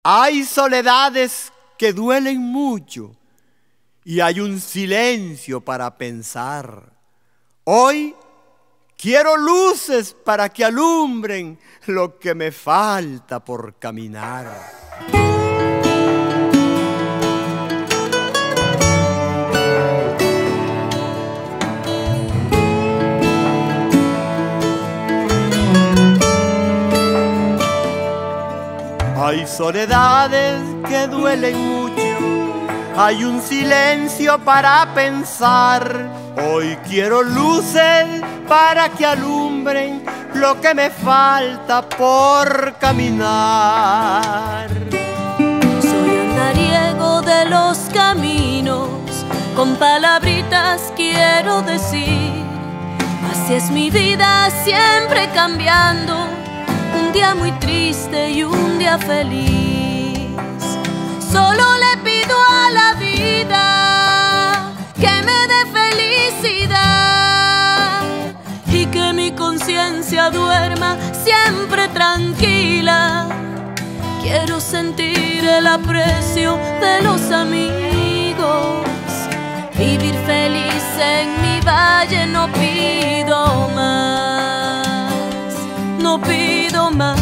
Hay soledades que duelen mucho y hay un silencio para pensar. Hoy quiero luces para que alumbren lo que me falta por caminar. Hay soledades que duelen mucho, hay un silencio para pensar. Hoy quiero luces para que alumbren lo que me falta por caminar. Soy andariego de los caminos, con palabritas quiero decir. Así es mi vida, siempre cambiando, un día muy triste y un día feliz. Solo le pido a la vida que me dé felicidad y que mi conciencia duerma siempre tranquila. Quiero sentir el aprecio de los amigos, vivir feliz en mi valle, no pido más, no pido más,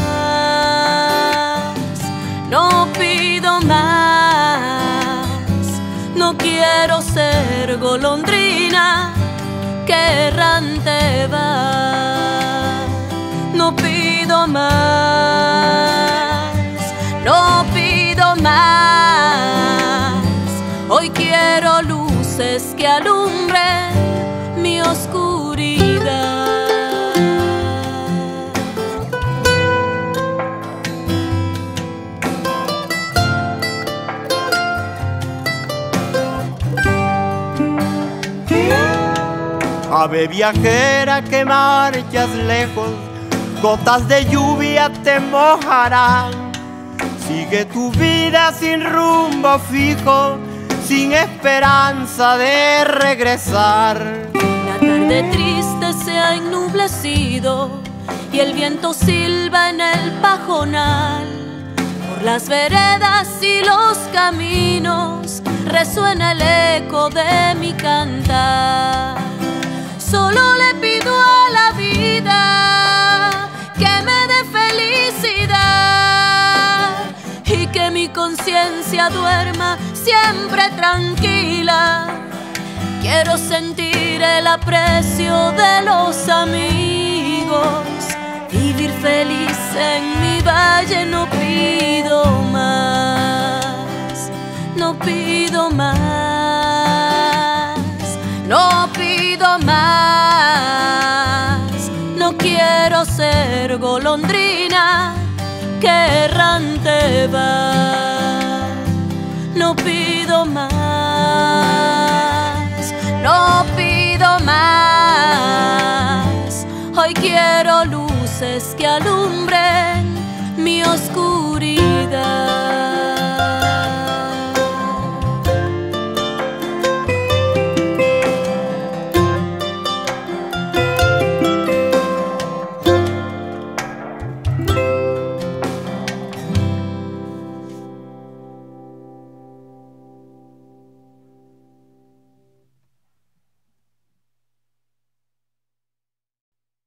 no pido más. No quiero ser golondrina que errante va. No pido más, no pido más. Hoy quiero luces que alumbren mi oscuridad. Ave viajera que marchas lejos, gotas de lluvia te mojarán. Sigue tu vida sin rumbo fijo, sin esperanza de regresar. La tarde triste se ha ennublecido y el viento silba en el pajonal. Por las veredas y los caminos resuena el eco de mi cantar. Solo le pido a la vida que me dé felicidad y que mi conciencia duerma siempre tranquila. Quiero sentir el aprecio de los amigos, vivir feliz en mi valle, no pido más, no pido más, no pido más. No quiero ser golondrina que errante va. No pido más, no pido más. Hoy quiero luces que alumbren mi oscuridad.